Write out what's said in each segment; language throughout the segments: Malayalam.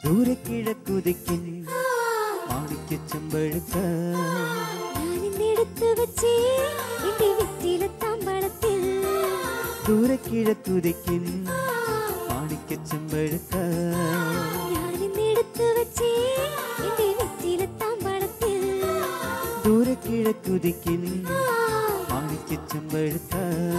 ദൂരെ കിഴക്കുതിക്കിൻ മാണിക്യ ചെമ്പഴുക്ക ഞാനിന്നെടുത്തു വച്ചേ എന്റെ വെറ്റില താമ്പളത്തിൽ ദൂരെ കിഴക്കുതിക്കിൻ മാണിക്യ ചെമ്പഴുക്ക ഞാനിന്നെടുത്തു വച്ചേ എന്റെ വെറ്റില താമ്പളത്തിൽ ദൂരെ കിഴക്കുതിക്കിൻ മാണിക്യ ചെമ്പഴുക്ക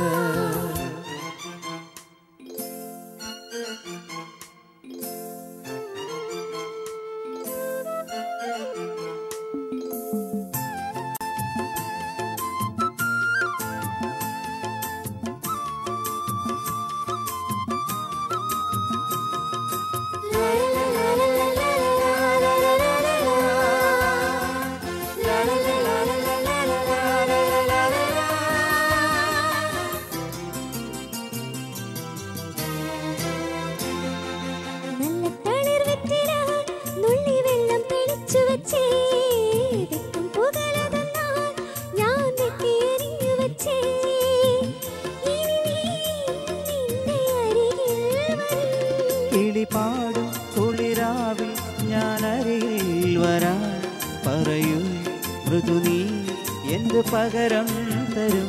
പാടും കുളിരാവിൽ ഞാനരികിൽ വരാൻ പറയൂ മൃദു നീ എന്ത് പകരം തരും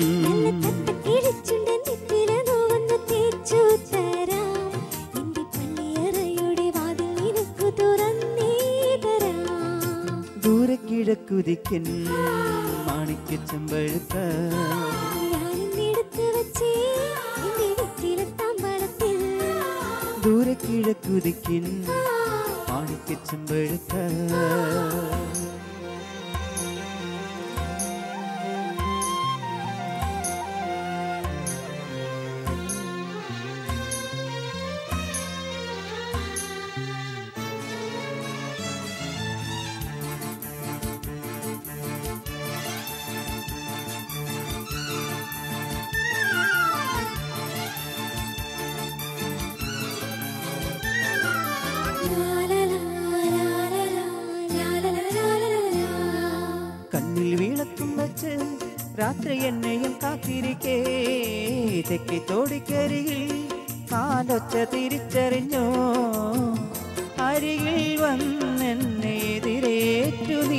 ദൂരെ കിഴക്കുതിക്കൻ മാണിക്യ ചെമ്പഴുക്ക ദൂരെ കിഴക്കുതിക്കിൻ മാണിക്യ ചെമ്പഴുക്ക കണ്ണിൽ വീണത്തും വച്ച് രാത്രി എന്നെയും കാത്തിരിക്കേ തെക്കി തോടിക്കരികിൽ കാലൊച്ച തിരിച്ചറിഞ്ഞോ അരികിൽ വന്നെന്നെ എതിരേറ്റു നീ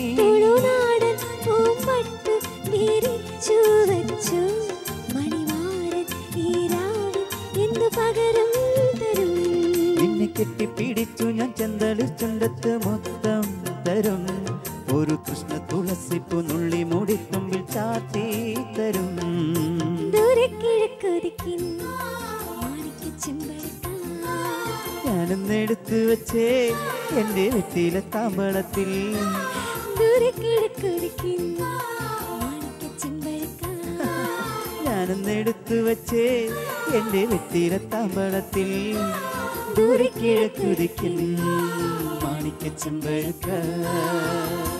നിന്നെ കെട്ടിപ്പിടിച്ചു ഞാൻ ചെന്തളിർ ചുണ്ടത്ത് മൊത്തം തരും ഒരു കൃഷ്ണ തുളസിപ്പു നുള്ളി മൂടിത്തുമ്പിൽ ചാത്തി തരും ഞാനൊന്നെടുത്തു വച്ചേ എന്റെ വെറ്റില താമ്പളത്തിൽ ഞാനൊന്നെടുത്തു വച്ചേ എന്റെ വെറ്റില താമ്പളത്തിൽ ദൂരെ കിഴക്കുതിക്കൻ മാണിക്യ ചെമ്പഴുക്ക